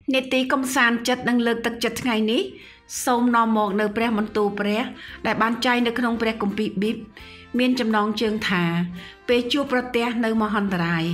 នេតិកំសាន្តចិត្តនឹងលើកទឹកចិត្តថ្ងៃនេះសូមនាំមកនៅព្រះបន្ទូលព្រះដែលបានចែងនៅក្នុងព្រះគម្ពីរប៊ីបមានចំណងជើងថាពេលជួបប្រទះនៅមហន្តរាយ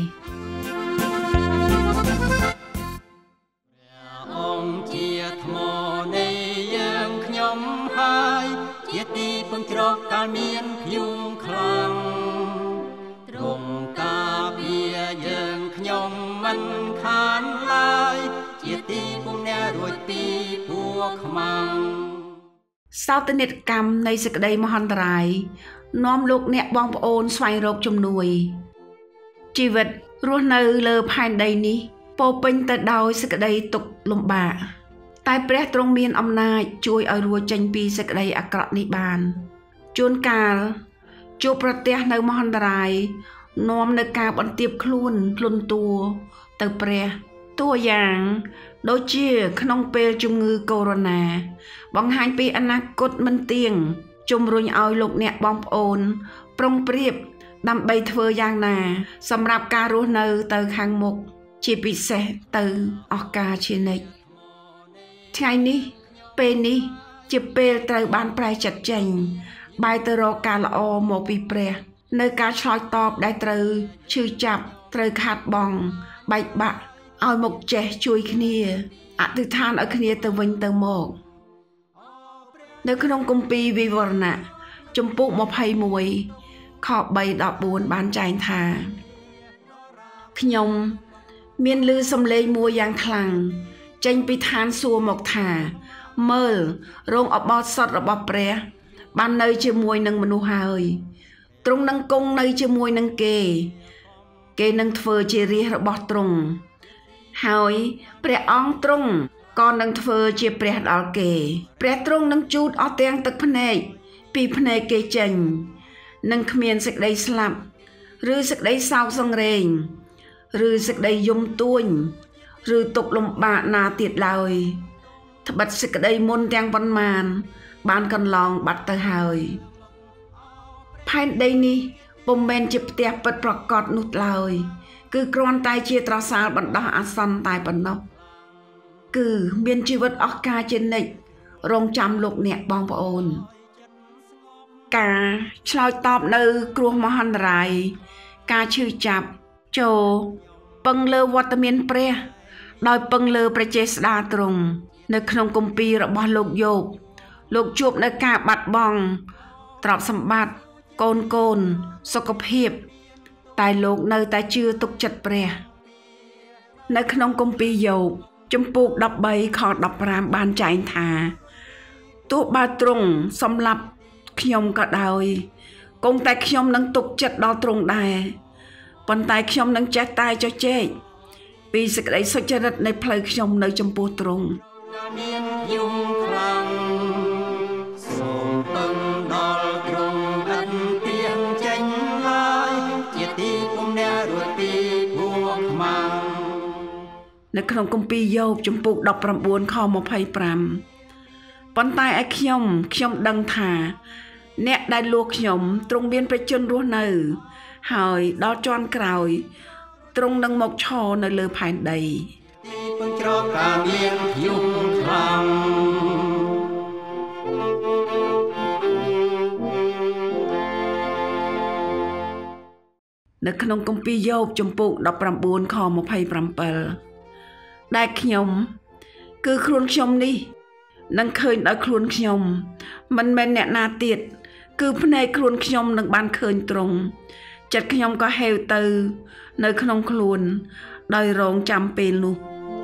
អង្គជាថ្មនៃយើងខ្ញុំហើយជាទីពឹងជ្រកកាលមានភ្យុងខ្លាំងទ្រង់ការពារយើងខ្ញុំមិនខានឡើយជាទីពំនាក់រួចពីពួកខ្មាំងសោតនិកកម្មនៃសេចក្តីមហន្តរាយនាំលោកអ្នកបងប្អូនស្វែងរកជំនួយជីវិតរស់នៅលើផែនដីនេះពោពេញទៅដោយសេចក្តីទុក្ខលំបាកតែព្រះទ្រង់មានអំណាចជួយឲ្យរួចចេញពីសេចក្តីអាក្រក់នេះបានជួនកាលជួបប្រទះនៅមហន្តរាយនាំនៅការបន្ទាបខ្លួនភ្លុនតួទៅព្រះតួយ៉ាងដូចជាក្នុងពេលជំងឺកូវីដ -19 បង្ហាញពីអនាគតមិនទៀងជំរុញឲ្យលោកអ្នកបងប្អូនប្រុងប្រៀបដើម្បីធ្វើយ៉ាងណាសម្រាប់ការរស់នៅទៅខាងមុខជាពិសេសទៅឱកាសជានិច្ចថ្ងៃនេះពេលនេះជាពេលត្រូវបានប្រែចិត្តចេញបែរទៅរកការល្អមកពីព្រះនៅការឆ្លើយតបដែលត្រូវឈឺចាប់ត្រូវខាតបង់បែកបាក់ឲ្យមកចេះជួយគ្នាអធិដ្ឋានឲ្យគ្នាទៅវិញទៅមកនៅក្នុងគម្ពីរវិវរណៈជំពូក21ខ3-14បានចែងថាខ្ញុំមានឮសំឡេងមួយយ៉ាងខ្លាំងចេញពីឋានសួគ៌មកថាមើលរោងអបោសុតរបស់ព្រះបាននៅជាមួយនឹងមនុស្សហើយទ្រង់នឹងគង់នៅជាមួយនឹងគេនឹងធ្វើជារាជរបស់ទ្រង់ហើយព្រះអង្គទ្រង់ក៏នឹងធ្វើជាព្រះដល់គេព្រះទ្រង់នឹងជូតអស់ទាំងទឹកភ្នែកពីភ្នែកគេចេញនឹងគ្មានសេចក្តីស្លាប់ឬសេចក្តីសោកសង្រេងឬសេចក្តីយំទួញឬទុក្ខលំបាកណាទៀតឡើយត្បិតសេចក្តីមុនទាំងប៉ុន្មានបានកន្លងបាត់ទៅហើយផែនដីនេះពុំមែនជាផ្ទះពិតប្រាកដនោះឡើយគឺគ្រាន់តែជាត្រសាលបណ្ដោះអាសន្នតែប៉ុណ្ណោះគឺមានជីវិតអស់កលជានិច្ចរងចាំលោកអ្នកបងប្អូនការឆ្លើយតបនៅគ្រោះមហន្តរាយការឈឺចាប់ចូលពឹងលើវត្តមានព្រះដោយពឹងលើព្រះចេស្តាទ្រង់នៅក្នុងគម្ពីររបស់លោកយោបលោកជួបនៅការបាត់បង់ទ្រព្យសម្បត្តិកូនសុខភាពតែលោកនៅតែជឿទុកចិត្តព្រះនៅក្នុងគម្ពីរយោបជំពូក13ខ15បានចែងថាទោះបើទ្រង់សម្លាប់ខ្ញុំក៏ដោយគង់តែខ្ញុំនឹងទុកចិត្តដល់ទ្រង់ដែរប៉ុន្តែខ្ញុំនឹងចេះតែជជែកពីសេចក្តីសុចរិតនៃផ្លូវខ្ញុំនៅចំពោះទ្រង់មានយំខ្លាំងសូមពឹងដល់ទ្រង់អត់ទៀងចេញឡើយជាទីពំនាក់រួចពីពួកខ្មាំងនៅក្នុងគម្ពីរយោបជំពូក19ខ25ប៉ុន្តែឯខ្ញុំដឹងថាអ្នកដែលលួសខ្ញុំទ្រង់មានព្រះជន្មរស់នៅហើយដល់ជាន់ក្រោយទ្រង់នឹងមកឈរនៅលើផែនដីទីពឹងជ្រកការមានភ្យុងខ្លាំងនៅក្នុងគម្ពីរយោបជំពូក19ខ27ដែលខ្ញុំគឺខ្លួនខ្ញុំនេះនឹងឃើញដោយខ្លួនខ្ញុំមិនមែនអ្នកណាទៀតគឺភ្នែកខ្លួនខ្ញុំនឹងបានឃើញទ្រង់ចិត្តខ្ញុំក៏ហេវទៅនៅក្នុងខ្លួនដោយរងចាំពេលនោះ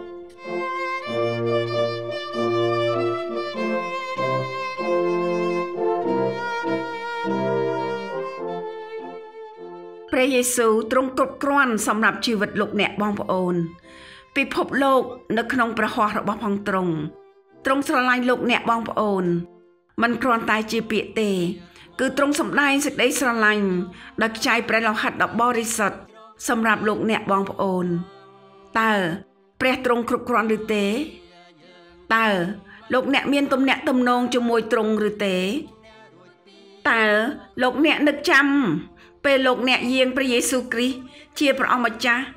ព្រះយេស៊ូវទ្រង់គ្រប់គ្រាន់សម្រាប់ជីវិតលោកអ្នកបងប្អូនពិភពលោកនៅក្នុងព្រះហស្ថរបស់ផងទ្រង់ស្រឡាញ់លោកអ្នកបងប្អូនមិនគ្រាន់តែជាពាក្យទេគឺទ្រង់សម្ដែងសេចក្តីស្រឡាញ់ដោយខ្ចាយព្រះលោហិតដ៏បរិសុទ្ធសម្រាប់លោកអ្នកបងប្អូនតើព្រះទ្រង់គ្រប់គ្រាន់ឬទេតើលោកអ្នកមានទំនាក់ទំនងជាមួយទ្រង់ឬទេតើលោកអ្នកនឹកចាំពេលលោកអ្នកយាងព្រះយេស៊ូវគ្រីស្ទជាព្រះអម្ចាស់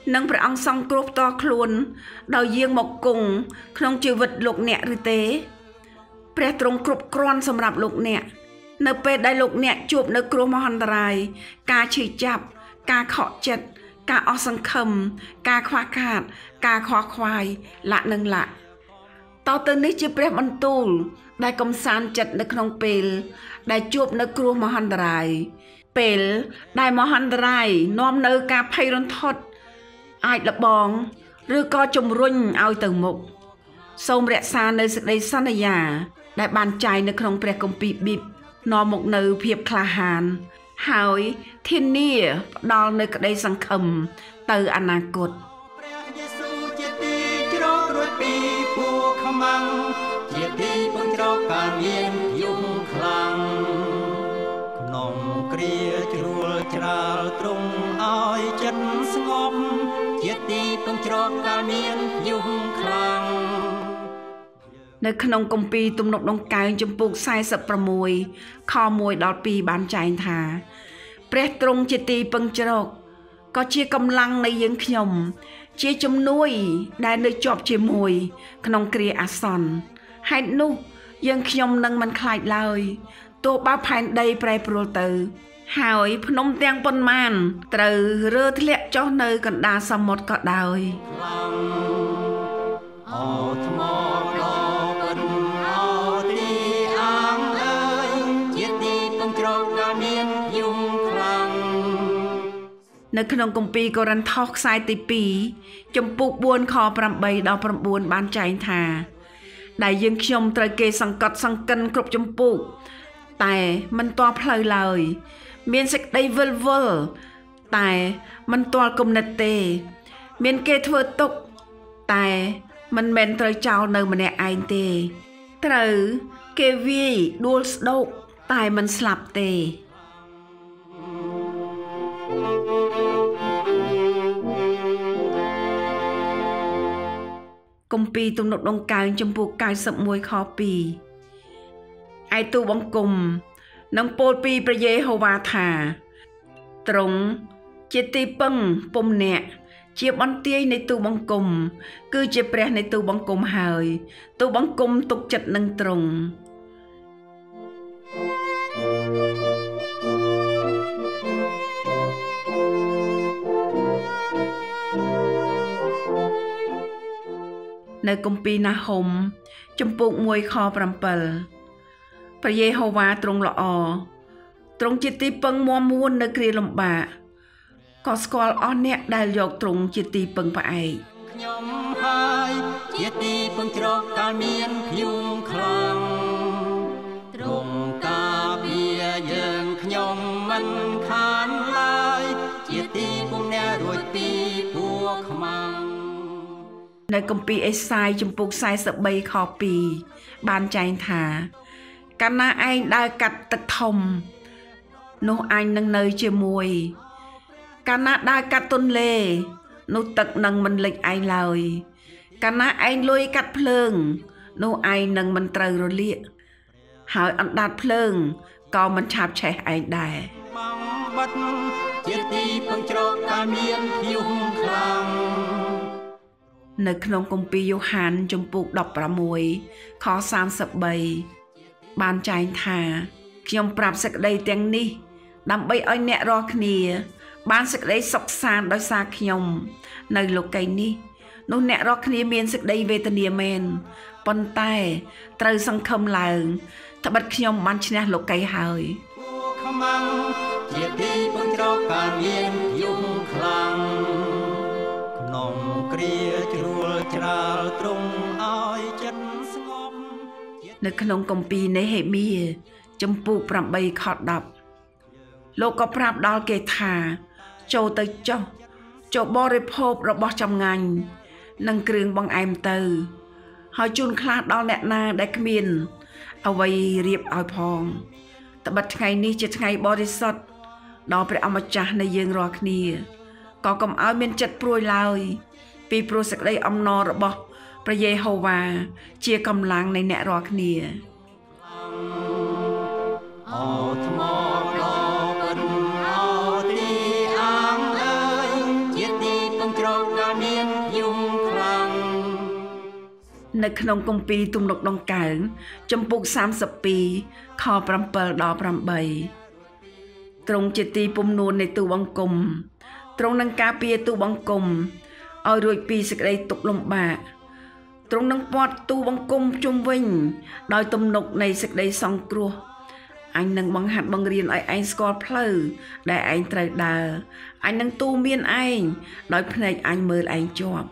នឹងព្រះអង្គសង្គ្រោះផ្ទាល់ខ្លួនដោយយាងមកគង់ក្នុងជីវិតលោកអ្នកឬទេព្រះទ្រង់គ្រប់គ្រាន់សម្រាប់លោកអ្នកនៅពេលដែលលោកអ្នកជួបនៅគ្រោះមហន្តរាយការឈឺចាប់ការខកចិត្តការអស់សង្ឃឹមការខ្វះខាតការខ្វល់ខ្វាយលាក់នឹងលាក់តទៅនេះជាព្រះបន្ទូលដែលកំសាន្តចិត្តនៅក្នុងពេលដែលជួបនៅគ្រោះមហន្តរាយពេលដែលមហន្តរាយនាំនៅការភ័យរន្ធត់អាចលបងឬក៏ជំរុញឲ្យទៅមុខសូមរក្សានៅសេចក្តីសន្យាដែលបានចែងនៅក្នុងព្រះគម្ពីរប៊ីបនាំមកនៅភាពក្លាហានហើយធានាផ្ដល់នៅក្តីសង្ឃឹមទៅអនាគតព្រះយេស៊ូវជាទីជ្រករួចពីពួកខ្មាំងជាទីពឹងជ្រកការមានយំខ្លាំងក្នុងគ្រាជ្រួលច្រាលទ្រង់ឲ្យចិត្តស្ងប់ជាទីពឹងជ្រកការមានយំខ្លាំងនៅក្នុងគម្ពីរទំនុកដង្កើងចំពុក46ខ1ដល់2បានចែងថាព្រះទ្រង់ជាទីពឹងជ្រកក៏ជាកម្លាំងនៃយើងខ្ញុំជាជំនួយដែលនៅជាប់ជាមួយក្នុងគ្រាអាសន្នហេតុនោះយើងខ្ញុំនឹងមិនខ្លាចឡើយទោះបើផែនដីប្រែប្រួលទៅហើយភ្នំទាំងប៉ុន្មានត្រូវរើធ្លាក់ចុះនៅកណ្ដាលសមុទ្រក៏ដោយអូថ្មនៅក្នុងគម្ពីរកូរិនថូសខ្សែទី2ចំពុក4ខ8ដល់9បានចែងថាដែលយើងខ្ញុំត្រូវគេសង្កត់សង្កិនគ្រប់ចំពុកតែមិនទាល់ផ្លូវឡើយមានសេចក្តីវិលវល់តែមិនទាល់គំនិតទេមានគេធ្វើទុកតែមិនមែនត្រូវចោលនៅម្នាក់ឯងទេត្រូវគេវាយដួលស្ដោកតែមិនស្លាប់ទេគម្ពីរទំនុកដង្កើងចំពោះ91ខ2ឯទូបង្គំនឹងពោលពីព្រះយេហូវ៉ាថាទ្រង់ជាទីពឹងពុំអ្នកជាបន្ទាយនៃទូបង្គំគឺជាព្រះនៃទូបង្គំហើយទូបង្គំទុកចិត្តនឹងទ្រង់នៅគម្ពីរណាហុមចំពុក1ខ7ព្រះយេហូវ៉ាទ្រង់ល្អទ្រង់ជាទីពឹងមាំមួននៅគ្រាលំបាកក៏ស្គាល់អស់អ្នកដែលយកទ្រង់ជាទីពឹងផ្អែកខ្ញុំហើយជាទីពឹងជ្រកកាលមានភយងខ្លាំងទ្រង់ការពារយើងខ្ញុំមិនខានឡើយជាទីពឹងអ្នករួចពីពួកខ្មាំងនៅគម្ពីរអេសាយចំពុក43ខ2បានចែងថាកាលណាឯងដើរកាត់ទឹកធំនោះអញនឹងនៅជាមួយកាលណាដើរកាត់ទន្លេនោះទឹកនឹងមិនលិចឯងឡើយកាលណាឯងលុយកាត់ភ្លើងនោះឯងនឹងមិនត្រូវរលាកហើយអណ្ដាតភ្លើងក៏មិនឆាបឆេះឯងដែរបងបាត់ជាទីពឹងជ្រកកាលមានភយងខ្លាំងនៅក្នុងគម្ពីរយ៉ូហានចំពុក16ខ33បានចែងថាខ្ញុំប្រាប់សេចក្តីទាំងនេះដើម្បីឲ្យអ្នករាល់គ្នាបានសេចក្តីសុខសាន្តដោយសារខ្ញុំនៅលោកីយ៍នេះនោះអ្នករាល់គ្នាមានសេចក្តីវេទនាមែនប៉ុន្តែត្រូវសង្ឃឹមឡើងត្បិតខ្ញុំបានឈ្នះលោកីយ៍ហើយពួកខ្មាំងជាទីពឹងជ្រកការមានយំខ្លាំងក្នុងគ្រាជ្រួលច្រាលទ្រង់ឲ្យចិត្តស្ងប់នៅក្នុងគម្ពីរនេហេមៀចំពុក8ខ10លោកក៏ប្រាប់ដល់គេថាចូលទៅចុះចូលបរិភោគរបស់ចម្ងាញ់និងគ្រឿងបង្អែមទៅហើយជូនខ្លះដល់អ្នកណាដែលគ្មានអ្វីរៀបឲ្យផងត្បិតថ្ងៃនេះជាថ្ងៃបរិសុទ្ធដល់ព្រះអម្ចាស់នៃយើងរាល់គ្នាក៏កុំឲ្យមានចិត្តព្រួយឡើយពីព្រោះសេចក្តីអំណររបស់ព្រះយេហូវ៉ាជាកម្លាំងនៃអ្នករាល់គ្នាអូថ្មដ៏ពិនអូទីអាងអើយជាទីពឹងជ្រកនៅក្នុងគម្ពីរទំនុកដង្កើងចំពុក32ខ7ដល់8ទ្រង់ជាទីពំនួននៃទូបង្គំទ្រង់នឹងការពារទូបង្គំឲ្យរួចពីសេចក្តីទុក្ខលំបាកទ្រង់នឹងព័ទ្ធទូបង្គំជុំវិញដោយទំនុកនៃសេចក្តីសង្គ្រោះអញនឹងបង្ហាត់បង្រៀនឲ្យឯងស្គាល់ផ្លូវដែលឯងត្រូវដើរអញនឹងទូមានឯងដោយភ្នែកអញមើលឯងជាប់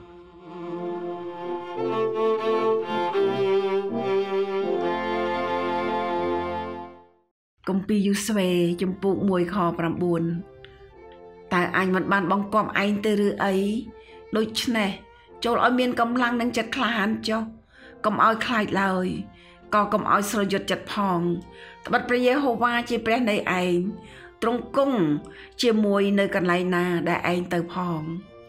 គម្ពីរយូស្វេចំពុក1ខ9តើអញមិនបានបង្គាប់ឯងទៅឬអីដូច្នេះចូលឲ្យមានកម្លាំងនិងចិត្តក្លាហានចុះកុំឲ្យខ្លាចឡើយក៏កុំឲ្យស្រយុតចិត្តផងត្បិតព្រះយេហូវ៉ាជាព្រះនៃឯងទ្រង់គង់ជាមួយនៅកន្លែងណាដែលឯងទៅផង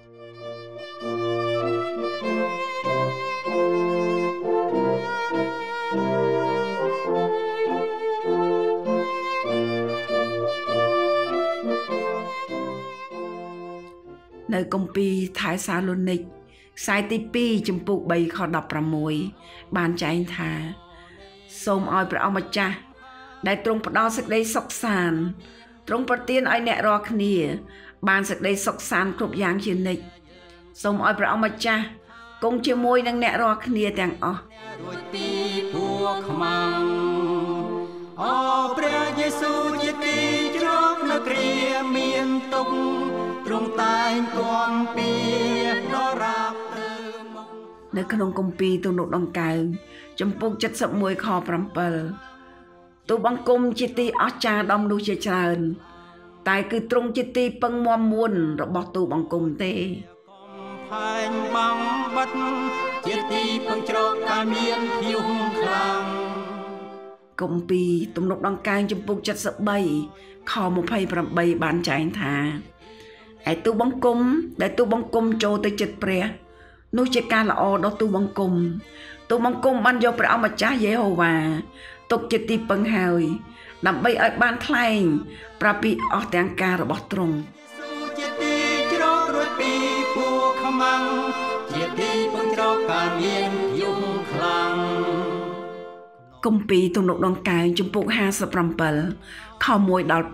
នៅគម្ពីរថៃសាឡូនីកខ្សែទី2ចំពុក3ខ16បានចែងថាសូមឲ្យព្រះអង្គម្ចាស់ដែលទ្រង់ផ្ដល់សេចក្តីសុខសាន្តទ្រង់ប្រទានឲ្យអ្នករាល់គ្នាបានសេចក្តីសុខសាន្តគ្រប់យ៉ាងជានិច្ចសូមឲ្យព្រះអង្គម្ចាស់គង់ជាមួយនឹងអ្នករាល់គ្នាទាំងអស់រួចពីពួកខ្មាំងអូព្រះយេស៊ូវជាទីជ្រកនៅគ្រាមានទុក្ខទ្រង់តែងគាំពារដល់រាបទៅមុខនៅក្នុងគម្ពីរទំនុកដង្កើងចំពុក71ខ7ទូបង្គំជាទីអស្ចារ្យដល់មនុស្សជាច្រើនតែគឺទ្រង់ជាទីពឹងមាំមួនរបស់ទូបង្គំទេផែងបាំងបិទជាទីពឹងជ្រកកាលមានភៀវខ្លាំងគម្ពីរទំនុកដង្កើងចំពុក73ខ28បានចែងថាឯទូបង្គំដែលទូបង្គំចូលទៅចិត្តព្រះនោះជាការល្អដល់ទូបង្គំទូបង្គំបានយកព្រះអង្គម្ចាស់យេហូវ៉ាទុកជាទីពឹងហើយដើម្បីឲ្យបានថ្លែងប្រាប់ពីអស់ទាំងការរបស់ទ្រង់ជាទីជ្រករួចពីពួកខ្មាំងជាទីពឹងជ្រកកាលមានយំខ្លាំងគម្ពីរទំនុកដង្កើងចំពុក57ខ1ដល់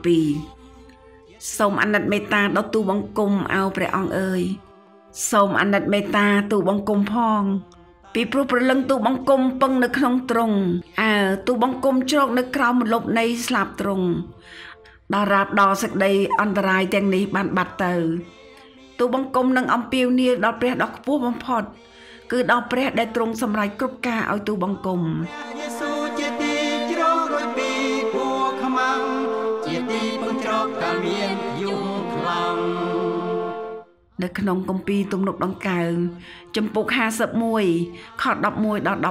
2សូមអាណិតមេត្តាដល់ទូបង្គំអោព្រះអង្គអើយសូមអាណិតមេត្តាទូបង្គំផងពីព្រោះព្រលឹងទូបង្គំពឹងនៅក្នុងទ្រង់ទូបង្គំជ្រកនៅក្រោមម្លប់នៃស្លាបទ្រង់ដល់រាបដល់សេចក្តីអន្តរាយទាំងនេះបានបាត់ទៅទូបង្គំនឹងអំពាវនាវដល់ព្រះដ៏ខ្ពស់បំផុតគឺដល់ព្រះដែលទ្រង់សម្រេចគ្រប់ការឲ្យទូបង្គំយេស៊ូវជាទីជ្រករួចពីពួកខ្មាំងជាទីពឹងជ្រកកាលមានយំខ្លាំងនៅក្នុងគម្ពីរទំនុកដង្កើងចំពុក51ខ11ដល់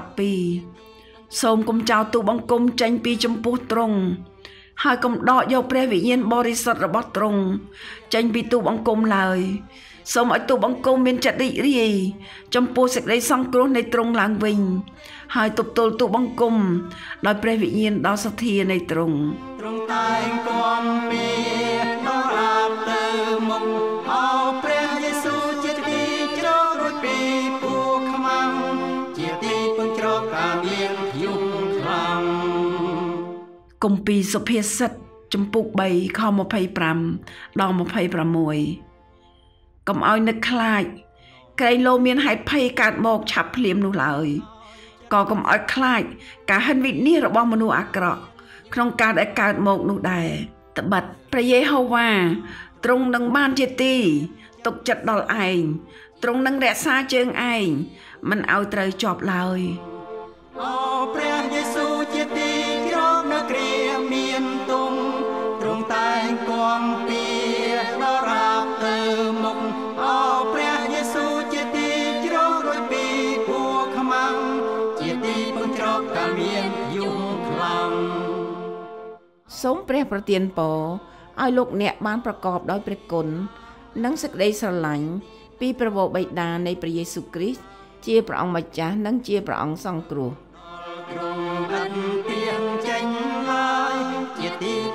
12សូមកុំចោលទូបង្គំចេញពីចំពោះទ្រង់ហើយកុំដកយកព្រះវិញ្ញាណបរិសុទ្ធរបស់ទ្រង់ចេញពីទូបង្គំឡើយសូមឲ្យទូបង្គំមានចិត្តរីករាយចំពោះសេចក្តីសង្គ្រោះនៃទ្រង់ឡើងវិញហើយទប់ទល់ទូបង្គំដោយព្រះវិញ្ញាណដ៏សទ្ធានៃទ្រង់ទ្រង់តែងគាំពារដល់រាបទៅមុខអោព្រះយេស៊ូវជាទីជ្រករួចពីពួកខ្មាំងជាទីពឹងជ្រកកាលមានយំខ្លាំងគម្ពីរសុភាសិតចំពុក3ខ25ដល់26កុំឲ្យនឹកខ្លាចក្រែងលោមានហេតុភ័យកើតមកឆាប់ភ្លាមនោះឡើយក៏កុំឲ្យខ្លាចការហិនវិនាសរបស់មនុស្សអាក្រក់ក្នុងការដែលកើតមកនោះដែរត្បិតព្រះយេហូវ៉ាទ្រង់នឹងបានជាទីទុកចិត្តដល់ឯងទ្រង់នឹងរក្សាជើងឯងមិនឲ្យត្រូវជាប់ឡើយអូព្រះយេស៊ូវជាទីជ្រកនៅគ្រាមានទុក្ខទ្រង់តែងគាំពារដល់រាបទៅមុខអូព្រះយេស៊ូវជាទីជ្រករួចពីពួកខ្មាំងជាទីពឹងជ្រកកាលមានយំខ្លាំងសូមព្រះប្រទានពរឲ្យលោកអ្នកបានប្រកបដោយព្រះគុណនិងសេចក្តីស្រឡាញ់ពីព្រះវរបិតានៃព្រះយេស៊ូវគ្រីស្ទជាព្រះអង្គម្ចាស់និងជាព្រះអង្គសង្គ្រោះទ្រង់អត់ទៀងចេញឡើយជាទី